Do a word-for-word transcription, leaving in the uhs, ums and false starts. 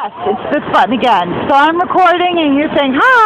Yes, it's this button again. So I'm recording and you're saying hi.